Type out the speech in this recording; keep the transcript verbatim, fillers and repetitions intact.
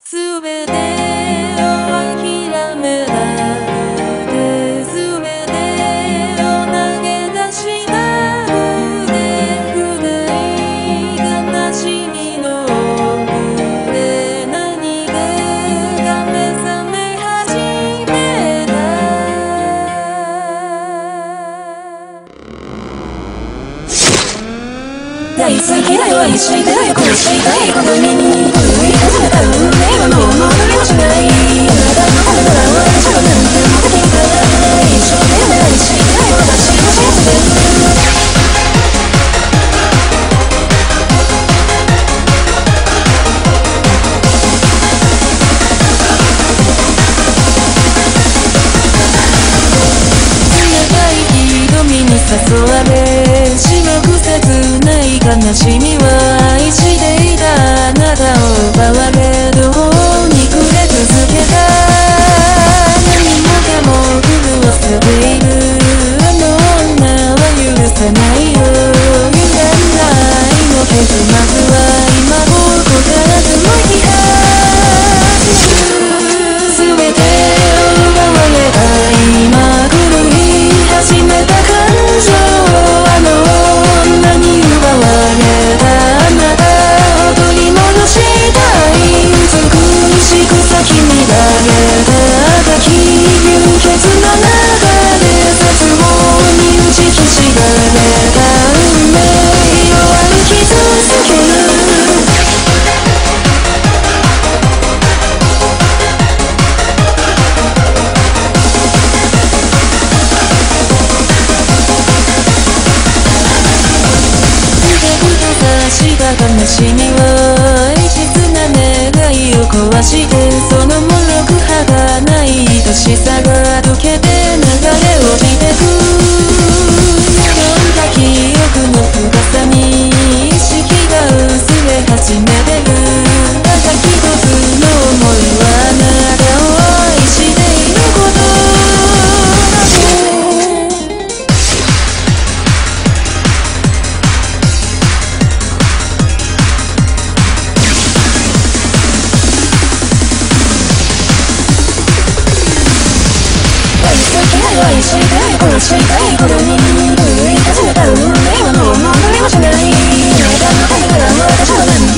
すべてを諦められて、すべてを投げ出したくて、深い悲しみの奥で何かが目覚め始めた。大好きだよ、愛してだよ、こうしたいこの身に狂い始めた運命はもう戻りはしない。あなたのためなら私は何でもできるから、一生懸命愛してだよ、私の幸せです。誘われ白く切ない悲しみは愛していたあなたを奪われどうに暮れ続けた。何もかも狂わせているあの女は許さないよ。歪んだ愛の結末は今ここから紡ぎ始める。全てを奪われた今狂い始めた感情、あの女に奪われたあなたを取り戻したい。美しく咲き乱れた赤き流血の中で絶望に打ちひしがれた運命を歩き続ける。悲しみは異質な願いを壊して、そのもろく儚い愛しさが溶けて流れ落ちてく。どんな記憶の深さに意識が薄れ始めてる。ただ一つの想いはあなたを愛していること愛して殺したい頃に狂い始めた運命はもう戻りはしない。あなたのためなら私は何